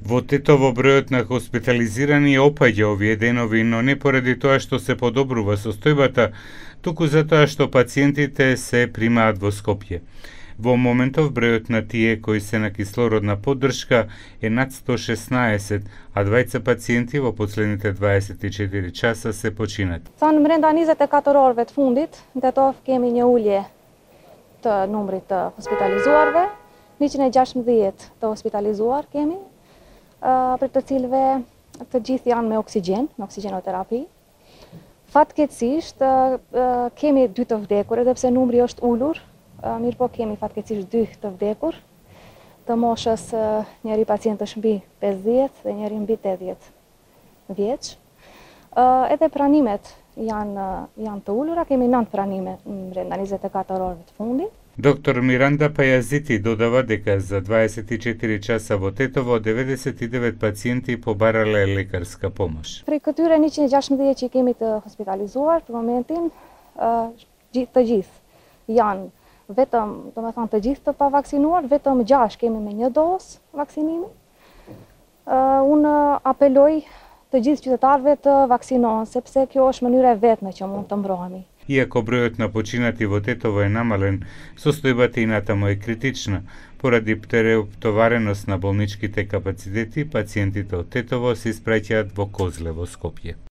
Во Тетово бројот на хоспитализирани опаѓа овие денови, но не поради тоа што се подобрува состојбата, туку затоа што пациентите се примаат во Скопје. Во моментов бројот на тие кои се на кислородна поддршка е над 116, а 2 пациенти во последните 24 часа се починат. Thanë brenda 24 orëve të fundit, në Tetov kemi një ulje të numrit të hospitalizuarve, 116 të hospitalizuar kemi, për të cilëve të gjithë janë me oksigjenoterapi. Fatkeqësisht kemi 2 të vdekur, edhe pse numri është ulur, mirë po kemi fatkeqësisht 2 të vdekur, të moshës njëri pacient është mbi 50 dhe njëri mbi 80 vjeç. Edhe pranimet janë të ulura, kemi 9 pranime brenda 24 orëve të fundit. Доктор Миранда Пајазити додава дека за 24 часа во Тетово 99 пациенти побарале лекарска помош. Prej këtyre 116 që kemi të hospitalizuar për momentin, të gjithë janë vetëm, domethënë të gjithë të pavaksinuar, vetëm 6 kemi me 1 dozë vaksinimi. Unë apeloj të gjithë qytetarëve të vaksinohen, sepse kjo është mënyra e vetme që mund të mbrohemi. Иако бројот на починати во Тетово е намален, состојбата и натаму е критична. Поради преоптовареност на болничките капацитети, пациентите од Тетово се испраќаат во Козле во Скопје.